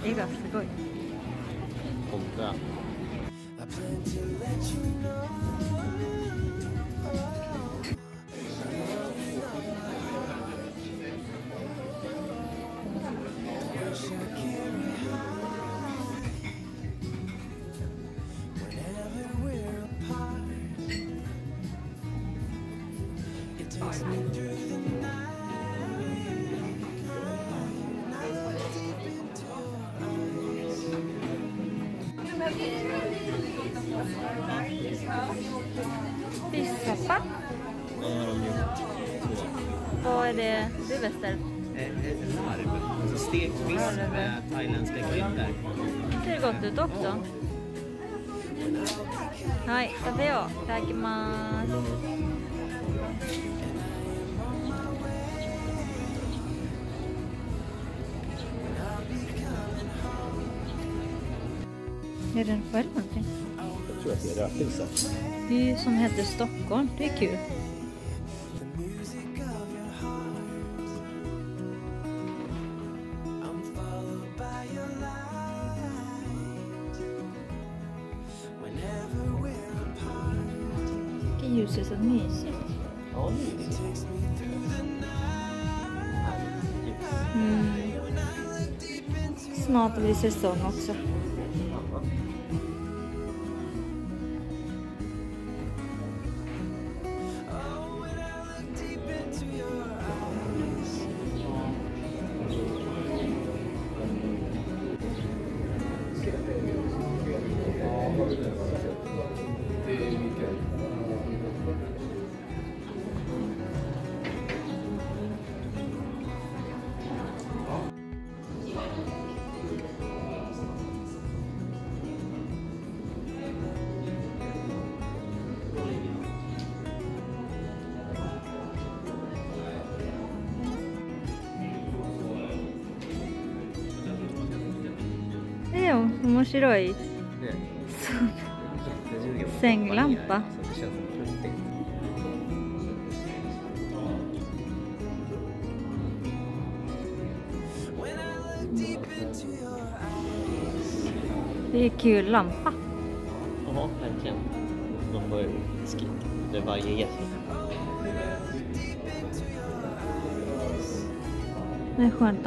絵がすごい。 本当だ。 Fisksoppa? Vad är det du beställer? Larv. Alltså stekt fisk med thailändska kryddor. Det ser gott ut också. Nej, det är jag. Takimasu. Är den själv någonting? Jag tror att det är rökelse. Det är ju som heter Stockholm. Det är kul. Vilket ljus är så mysigt. Ja, det är mysigt. Snart blir säsong också. Jo, 面白い。Sänglampa. Det känns fruktligt. Det är kul lampa. Ja, verkligen. Man får skrika. Det är varje gäst. Det är skönt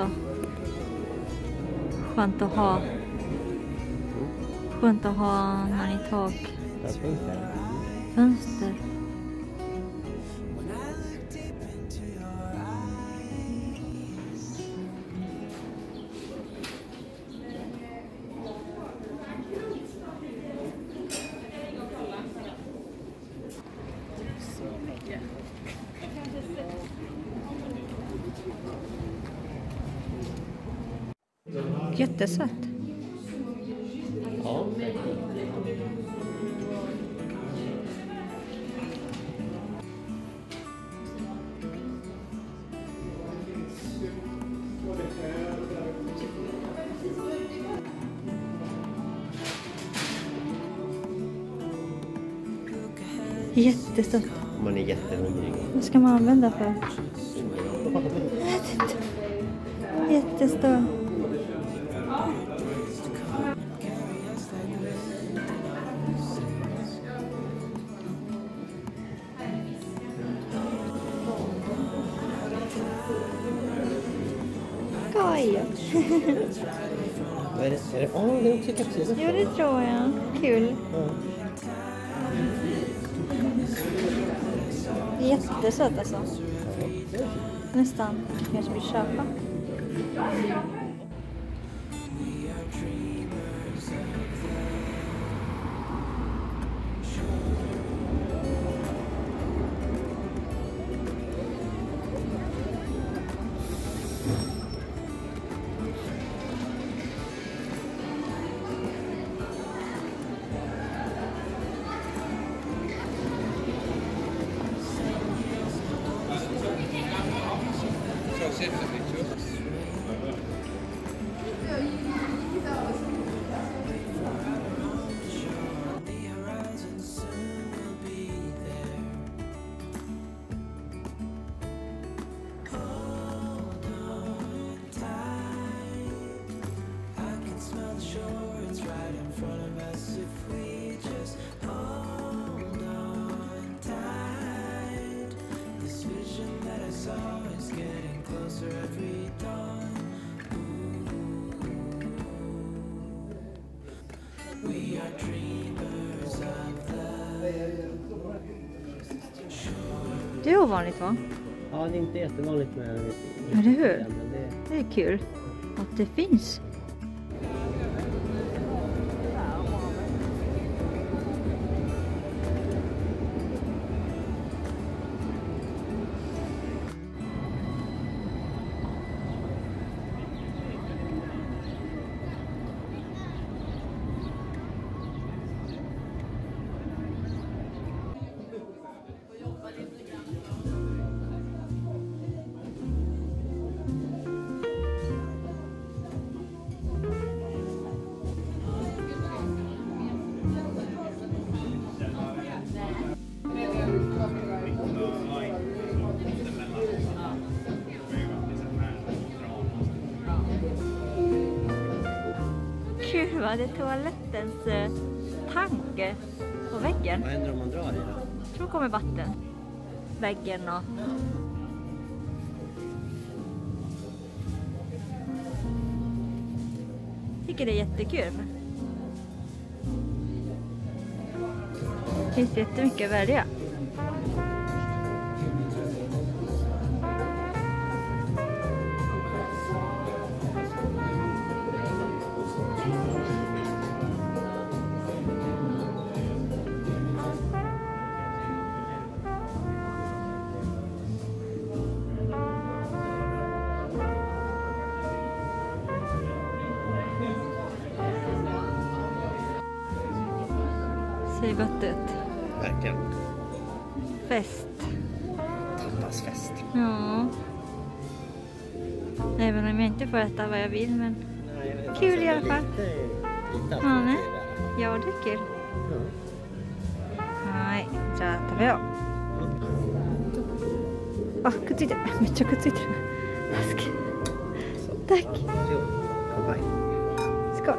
att ha någon i tak. Fönster. Jättesött. Ja. Jättestort. Man är jättehungrig. Vad ska man använda för? Jättestor. Kawaii. Vad är det? Det är också kapsyl. Jo, det tror jag. Kul. Ja. Jättesött alltså. Nästan. Kanske vill köpa. Det är ovanligt, va? Ja, det är inte jättevanligt med... Eller hur? Men Det är kul att det finns. Kul, va? Det är toalettens tanke på väggen. Vad händer om man drar i det? Jag tror det kommer vatten. Väggen och... Jag tycker det är jättekul. Det finns jättemycket att välja. Ser gott ut. Verkligen. Fest. Tapasfest. Ja. Även om jag inte får äta vad jag vill, men Nej, kul i alla fall. Lite Ja, nej. alternativ där. Ja, det är kul. Ja. Nej,じゃあ食べよう。あ、くっついてる。めっちゃくっついてる。助け。タッキー。 Jo, ja, bye. Skål.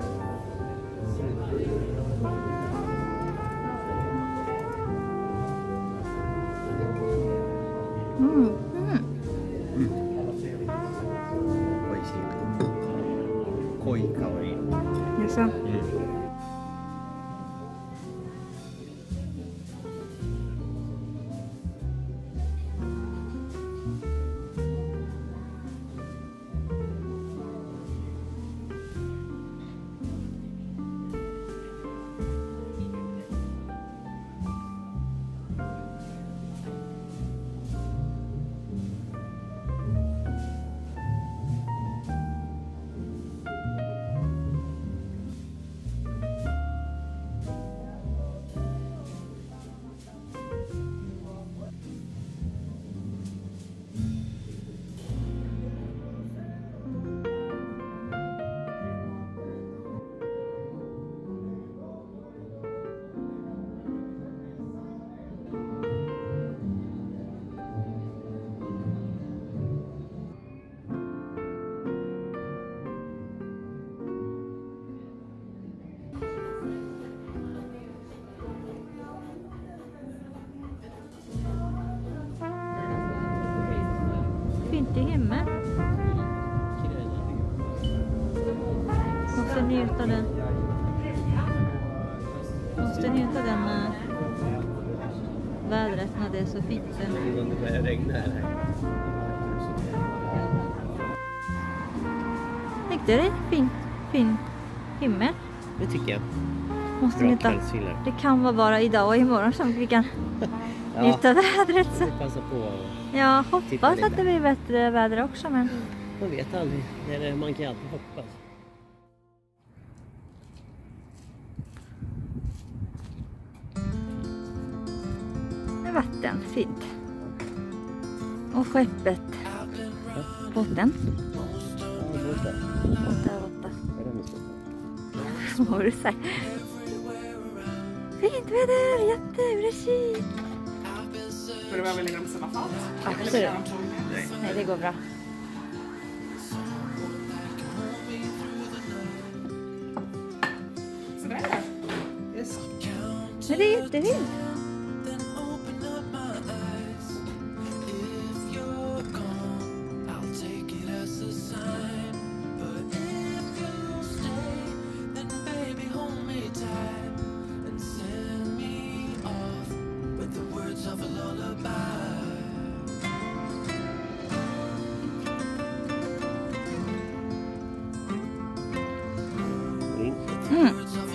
Mm. Mm. Koi kaori. Jaså? Fint i himmel. Måste njuta den. Måste njuta den vädret när det är så fint. Innan det börjar regna här. Tyckte det är fin himmel. Det tycker jag. Måste Bra njuta. kvällsvila. Det kan vara bara idag och imorgon som vi kan Ja, njuta vädret. Så. passa på. Jag Titta hoppas lite. att det blir bättre väder också. Men... Man vet aldrig. Eller man kan alltid hoppas. Med vatten, fint. Och skeppet. Båten. Ja, borta. Båta. Är det mycket? Vad har du sagt? Fint väder, jätteureskigt. Får det vara väl inom samma fat? Absolut. Nej, det går bra. Sådär är det. Yes. Men det är jättefint. But if you stay, then baby hold me tight. Mm.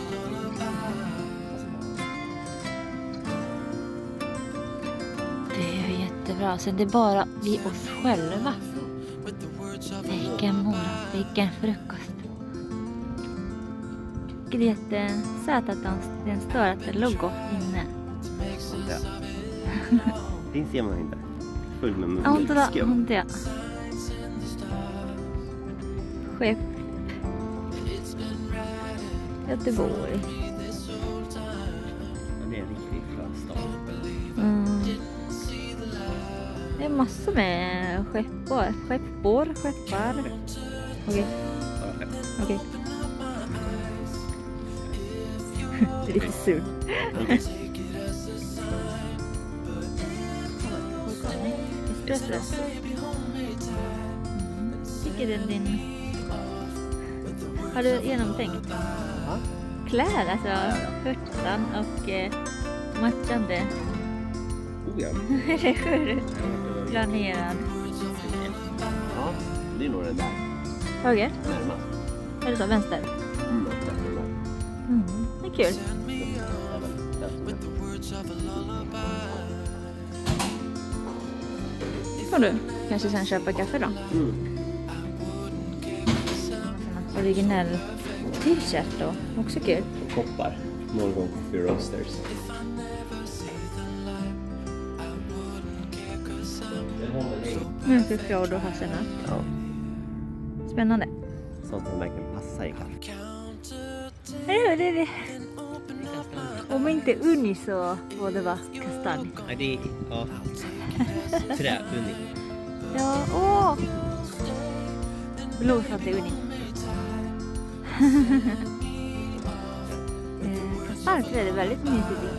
Det är jättebra. Sen det är bara vi oss själva. Vilken morgon, vilken frukost. Det är jättesöt att den står att det logo inne. Ja. Den ser man inte. Full med mjölkskum. Inte jag. Skepp. Göteborg. Det är en riktig sjöstad. Mm. Det är massor med skeppar. Skeppar. Okej. Okej. Det är lite sur. Espresso. Tycker den din... Har du genomtänkt? Ja. Kläder, alltså skjortan och matchande. Oh ja. Eller planerad. Ja, det är nog den där. Höger? Närmast. Är det så? Vänster? Det är kul. Får du kanske sen köpa kaffe då? Originell t-shirt då. Också kul. Och koppar. Morgon Coffee Roasters. Mjölkchoklad och hasselnöt. Ja. Spännande. Sånt som verkligen passar i kaffe. Det är det. Om inte uni så var det var kastanj. Ja, det är... Ja. Träuni. Ja, åh! Blåsande uni. Kastanj är det väldigt mysigt tycker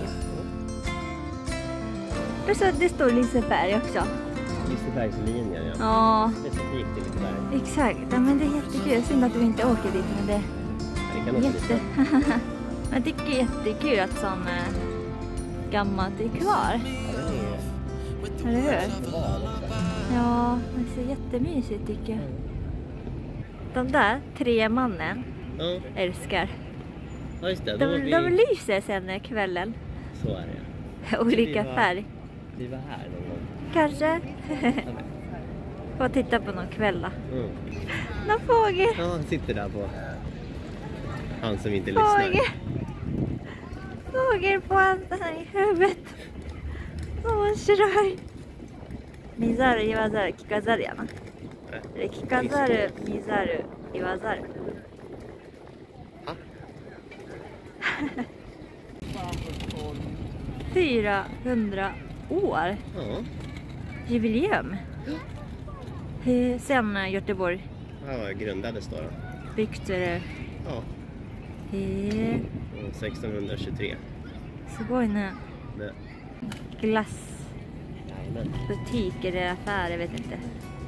jag. Det står Liseberg också. Lisebergslinjen, ja. Ja. Specifikt till Liseberg. Exakt, ja, men det är jättekul. Synd att du inte åker dit, men det Det kan jätte... Jag tycker det är jättekul att sån gammalt är kvar. Eller hur? Ja, det ser jättemysigt tycker jag. De där 3 mannen älskar. Ja, just det. De lyser sen kvällen. Så är det. Olika färg. Vi var här någon gång. Kanske. Får titta på någon kväll då. Någon fågel. Ja, han sitter där på... Han som inte lyssnar. Fågel på han i huvudet. Memoshiroi. Mizaru iwazaru kikazaru yana. Eller kikazaru mizaru iwazaru. 400 år. Ja. Jubileum. Sen Göteborg. Ja, grundades då. Byggt det. Ja. 1623. Så går det glass. Jajamän. Butik eller affär, jag vet inte.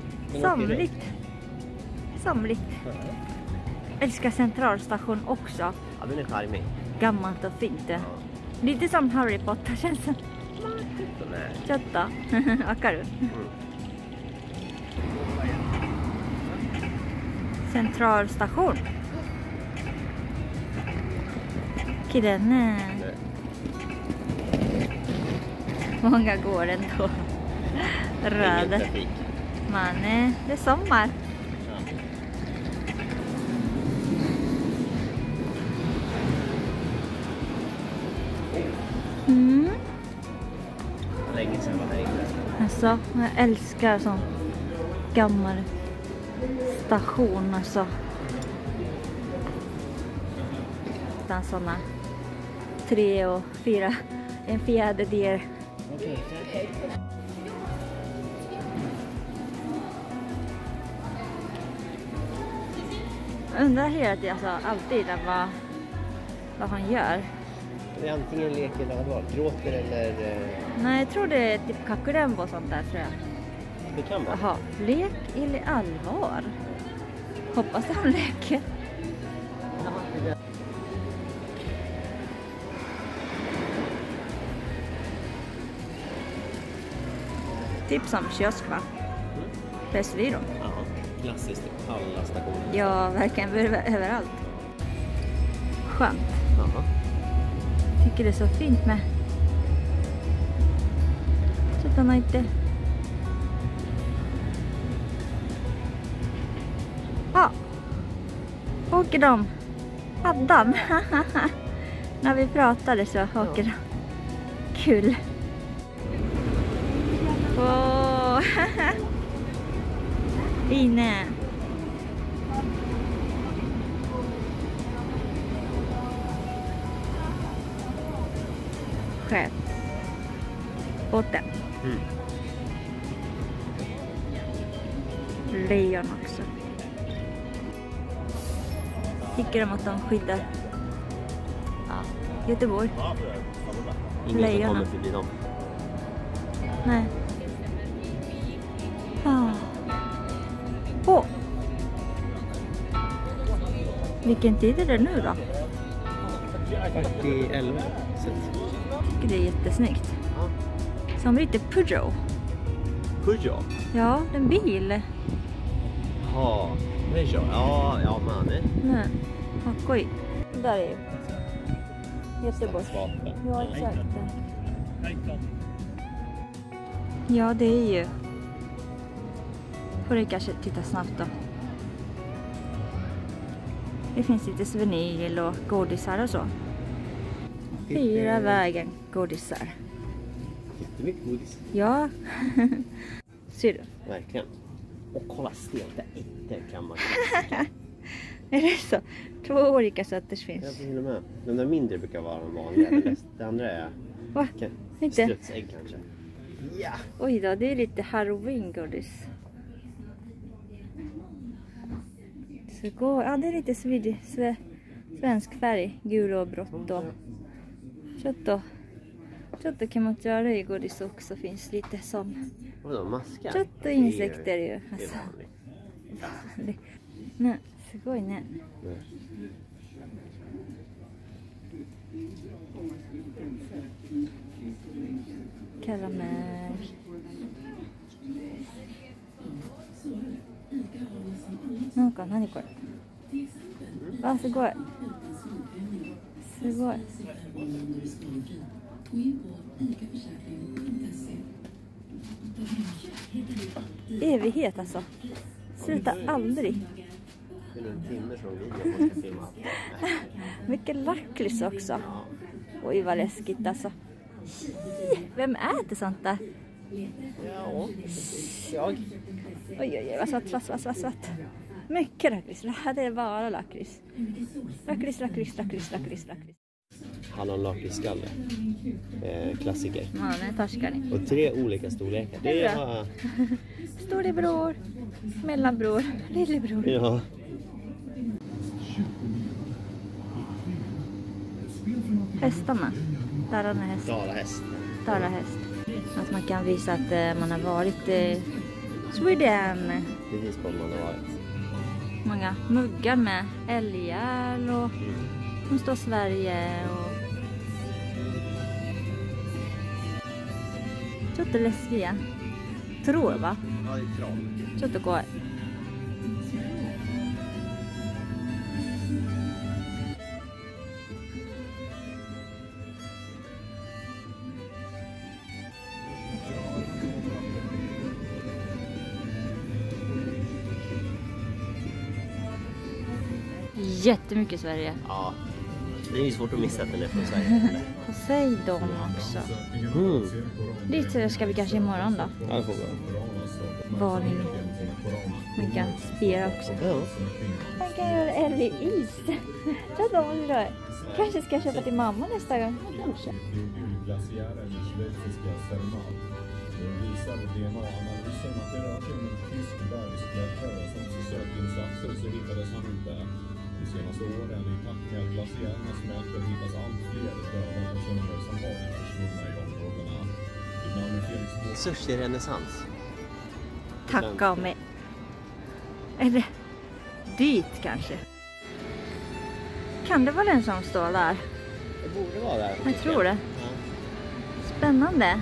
Samligt. Ja. Älskar centralstation också. Ja, den är charmig. Gammalt och fint. Ja. Lite som Harry Potter känns det. Chatta. Akaru. Centralstation. Killen. Många går ändå. Röd. Men det är sommar. Länge sedan var här inne. Alltså, jag älskar sån gammal station alltså. Utan såna 3 och 4, en fjärdedel. Okej. Jag undrar hela tiden, alltså, alltid vad han gör. Det är antingen lek eller vad? Gråter eller... Nej, jag tror det är typ kakurenbo och sånt där tror jag. Det kan vara. Jaha, lek eller allvar? Hoppas att han leker. Typ som kiosk va? Pressbyrån. Ja, klassiskt på alla stationer. Ja, verkligen överallt. skönt. Ja. Tycker det är så fint med. Så att han inte. Ja. Åker de. Adam. När vi pratade så åker de. Kul. Åh. Inne. Själv. Båten. Mm. Lejon också. Tycker de att de skyddar Göteborg? Ingen Lejon. som kommer förbi dem. Nej. Åh! Vilken tid är det nu då? 40-11. Jag tycker det är jättesnyggt. Ja. Som lite Peugeot. Peugeot? Ja, en bil. Ja, Peugeot. Ja, man. Nej, hakoj. Där är ju Göteborg. Ja, exakt. Ja, det är ju. Får du kanske titta snabbt då. Det finns lite souvenir och godisar och så. 4 vägen godisar. Jättemycket godis. Ja. Ser du? Verkligen. Och kolla stekta ägg kan man. Är det så? 2 olika sorters finns. Ja, till och med. De där mindre brukar vara de vanliga. Det andra är Va? Inte? strutsägg kanske. Ja. Oj då, det är lite Halloween-godis. Så går, ja, det är lite svensk färg. Gul och blått och kött och kemotiara i godis också finns lite som. Vadå, maskar? Kött och insekter ju. Det är Alltså. vanligt. Nej, så går det. Karamell.何これ。あ、すごい。すごい。Evighet alltså. Sluta aldrig. Det är en timme från videon man ska filma. Mycket lakrits också. Oj, vad läskigt alltså. Vem äter sånt där? Ja, jag. Oj, vad svart. Mycket lakrits. Det är bara lakrits. Lakrits. Hallonlakritsskalle. Klassiker. Ja, nu torskar ni. Och 3 olika storlekar. Det är bara... Storebror, mellanbror, lillebror. Ja. Hästarna. Dararna häst. Dalahäst. Att man kan visa att man har varit i Sweden. Precis på man har varit. Många muggar med älgar och som står Sverige och Tottelesvia. Tror va? Ja, det är trav. Tottekår. Jättemycket Sverige. Ja. Det är ju svårt att missa att den är från Sverige. Poseidon också. Dit ska vi kanske imorgon då. Ja, det får vi. Varning. Man kan spira också. Ja. Man kan göra älg i is. Så att de måste det. Kanske ska jag köpa till mamma nästa gång. Kanske. Glaciären i schweiziska Zermatt visar DNA-analysen att det rör sig om en tysk bergsklättrare som sökt insatser så hittades han inte. De senaste åren i takt med att glaciärerna smälter hittas allt fler döda personer som varit försvunna i områdena. Ibland är Felix Sushi-renässans. Tacka mig. Eller dit kanske. Kan det vara den som står där? Det borde vara där. Jag tror det. Ja. Spännande.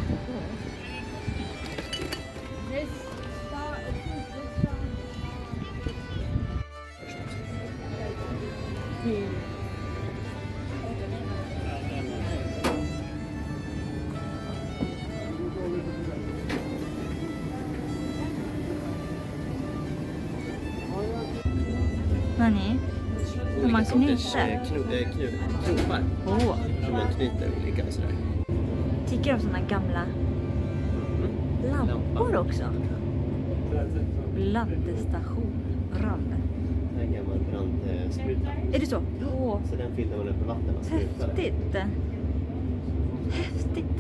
Nani? Hur man knyter? Knopar. Åh. Som man knyter olika och sådär. Tycker om såna gamla lampor också. Laddestation. Rand. Det är en gammal brandspruta. Är det så? Åh. Så den fyllde man upp med vatten och sprutade. Häftigt. Häftigt.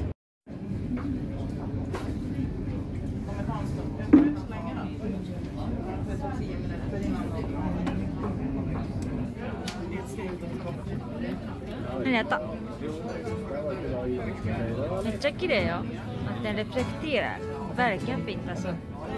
Näta. Jag tycker det, ja. Att den reflekterar. Verkligen fint alltså.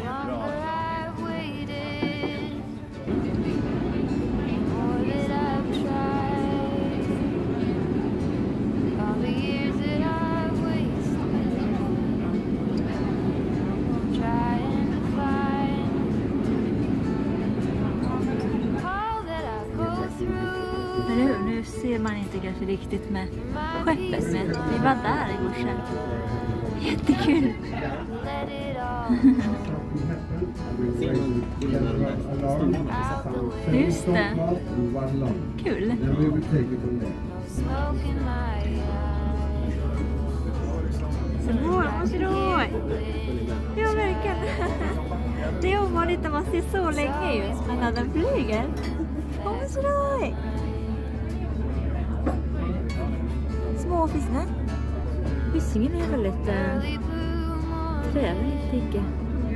Nu ser man inte kanske riktigt med skeppet, men vi var där i morse. Jättekul! Just det. Kul! Ja, verkligen. Det är ovanligt när man ser så länge ju, men när den flyger. Småfiskar. Hyssingen är väldigt trevlig, tycker jag.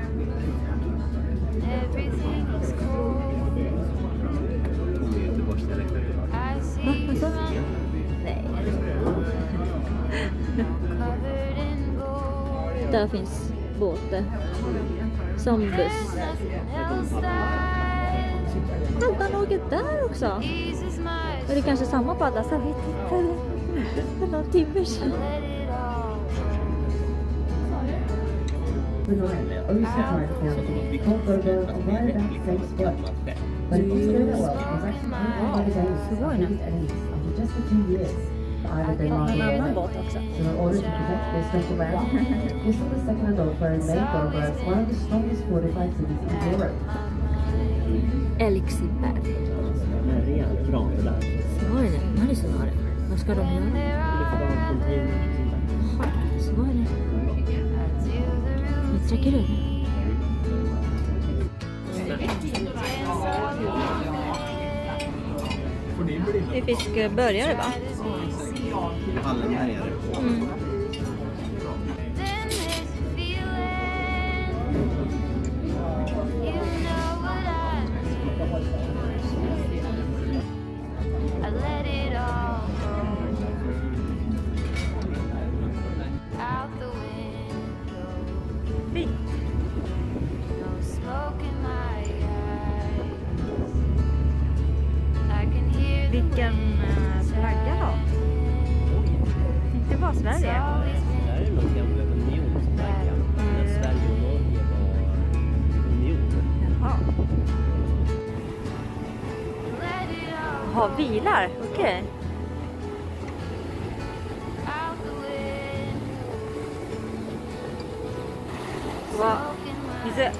Va? Vad sa du? Nej. Där finns båtar. Som buss. Han åker där också. Är det kanske samma padda? Så jag vet inte. Det är någon timme sedan. En annan båt också. Elixibad. En rejäl kran det där. Så var det. Man är så var det. Vad ska de göra? Så var det. Vi träcker upp. Det är fiskbörjare, va? Hallenbergare. Mm. Vilken flagga då? Inte bara Sverige. Det här är nog gamla unionsflaggan. När Sverige och Norge var union. Jaha. Jaha, bilar. Okej. Vad? Vi ser.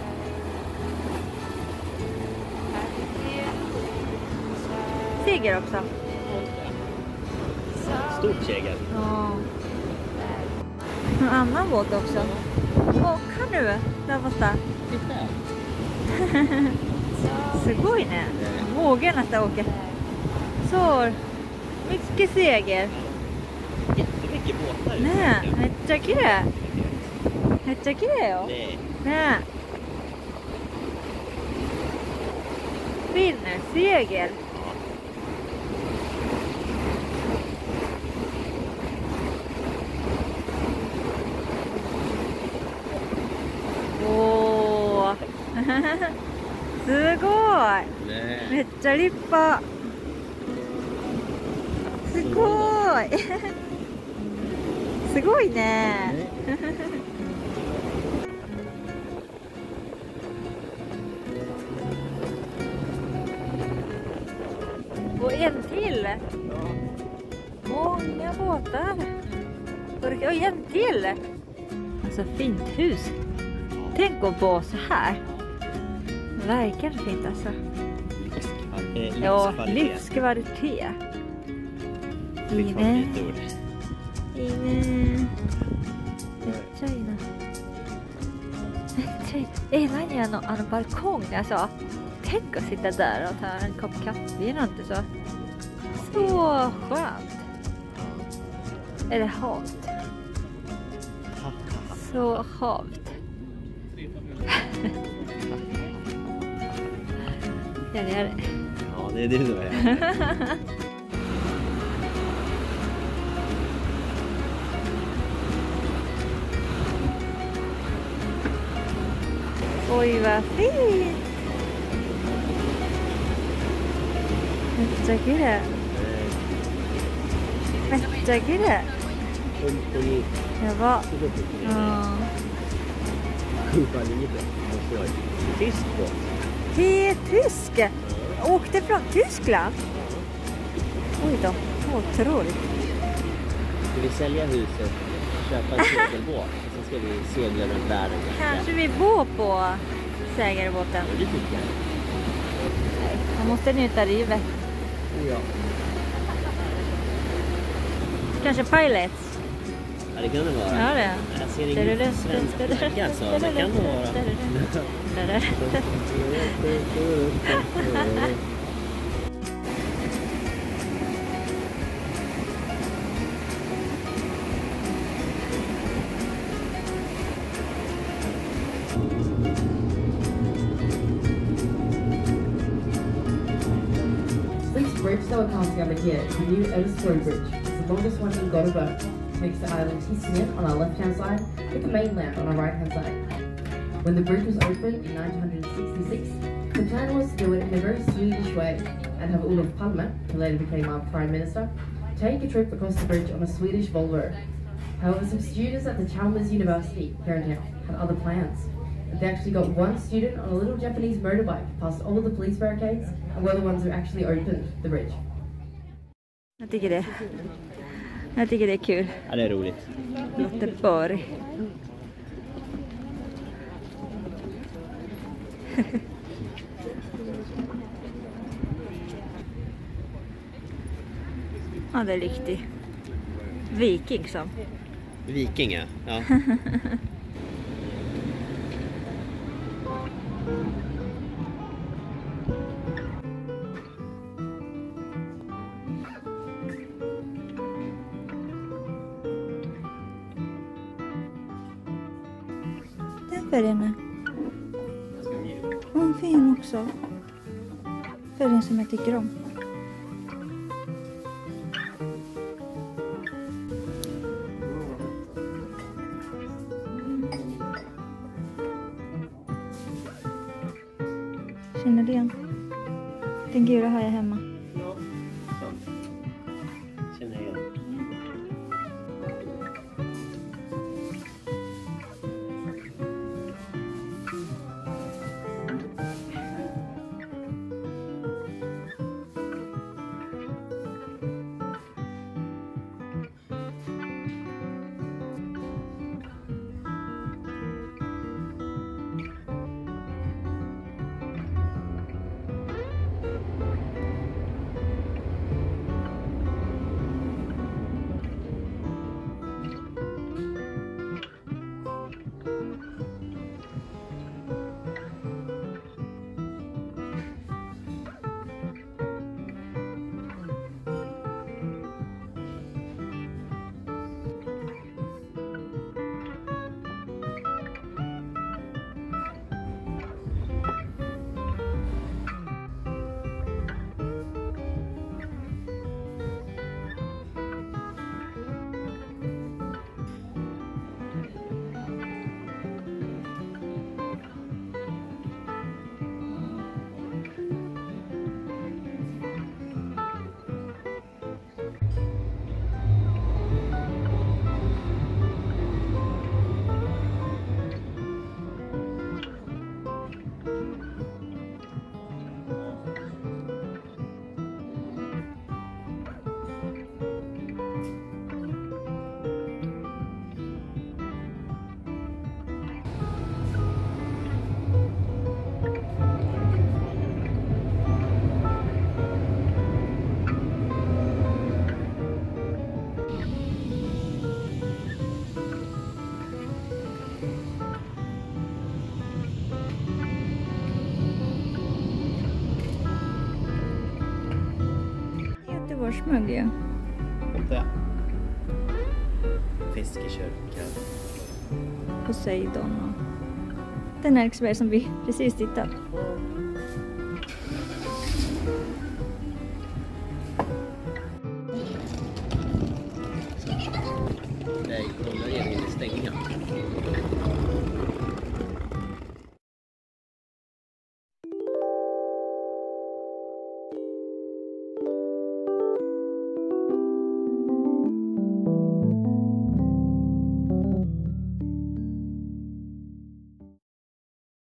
Segel också. Stort segel. Ja. En annan båt också. Och här nu, där borta. Sugojne. Vågorna att åka. Så mycket segel. Jättemycket båtar. Nej, jag tycker det. Jag tycker det, ja. Nej. Finner segel. Åh. すごい。めっちゃ立派。すごい。すごいね。Och en till. Många båtar. Och en till. Alltså fint hus. Tänk att bo så här. Verkligen fint alltså. Ja, livskvalitet. livskvalitet. Mitt favoritord. China. Innan jag har en balkong, alltså. Tänk att sitta där och ta en kopp kaffe. Det är inte så. Så skönt. Eller halt. Så halt. Ja, det är det. Ja, det är det då. Oj, vad fint. Mättäkirä. Mättäkirä. Ja Tysk båt. Det är tysk. Åkte från Tyskland. Oj då, otroligt. Ska vi sälja huset, köpa en segelbåt och sen ska vi segla runt världen? Kanske vi bor på segelbåten. Ja, det tycker jag. Man måste njuta livet. Ja. Kanske pilots. Ja, det kan det vara. Ja, det. Jag ser ingen svensk flagga, så det kan det vara. This bridge that we're passing over here is the new Ödesborg Bridge. It's the longest one in Gothenburg. It makes the island Hisingen on our left-hand side with the mainland on our right-hand side. When the bridge was opened in 1966, the plan was to do it in a very Swedish way and have Olof Palme, who later became our Prime Minister, take a trip across the bridge on a Swedish Volvo. However, some students at the Chalmers University here in town had other plans. They actually got one student on a little Japanese motorbike past all the police barricades and were the ones who actually opened the bridge. Jag tycker det är kul. Ja, det är roligt. Göteborg. Ja, det är riktigt viking som. Viking, ja. Den färgen är. Fin också. Färgen som jag tycker om. Känner du igen? Den gula har jag hemma. Ja, sant. Känner jag igen. skärgårdsmugg ju. Vänta. Fiskekörka. Poseidon och den Erksberg som vi precis tittade på. Nej, kolla